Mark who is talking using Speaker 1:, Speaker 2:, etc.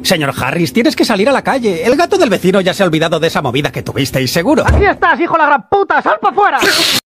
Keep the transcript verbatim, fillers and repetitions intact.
Speaker 1: Señor Harris, tienes que salir a la calle. El gato del vecino ya se ha olvidado de esa movida que tuvisteis, seguro.
Speaker 2: ¡Aquí estás, hijo de la gran puta! ¡Sal para afuera!